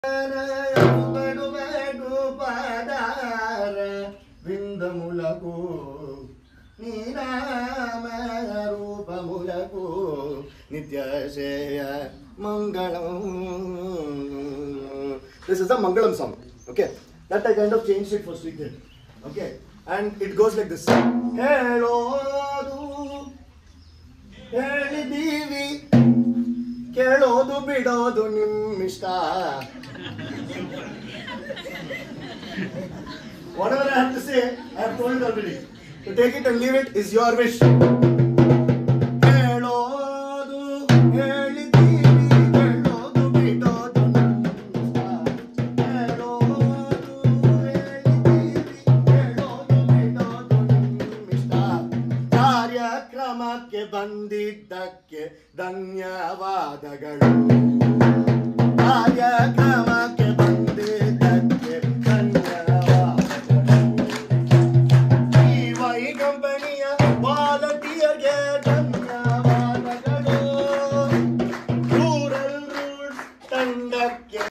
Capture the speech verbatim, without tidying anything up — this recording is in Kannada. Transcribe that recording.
విందములకు నీనామ రూపములకు నిత్యశేయ మంగళం. This is a Mangalam song. Okay, that I kind of changed it for Sweet. Okay, and it goes like this. ಹೇಳೋದು ಹೇಳಿದೀವಿ ಕೇಳೋದು ಬಿಡೋದು ನಿಮ್ಮಿಷ್ಟ. Whatever I have to say, I have told it already. To take it and leave it is your wish. ಹೇಳೋದು ಹೇಳಿದೀವಿ ಕೇಳೋದು ಬಿಡೋದು ನಿಮ್ಮಿಷ್ಟ. ಹೇಳೋದು ಹೇಳಿದೀವಿ ಕೇಳೋದು ಬಿಡೋದು ನಿಮ್ಮಿಷ್ಟ. ಕಾರ್ಯಕ್ರಮಕ್ಕೆ ಬಂದಿದ್ದಕ್ಕೆ ಧನ್ಯವಾದಗಳು. ಕಾರ್ಯಕ್ರಮಕ್ಕೆ ಬಂದಿದ್ದಕ್ಕೆ ಧನ್ಯವಾದಗಳು. ಈ ವೈ ಕಂಪನಿಯ ವಾಲಂಟಿಯರ್ಗೆ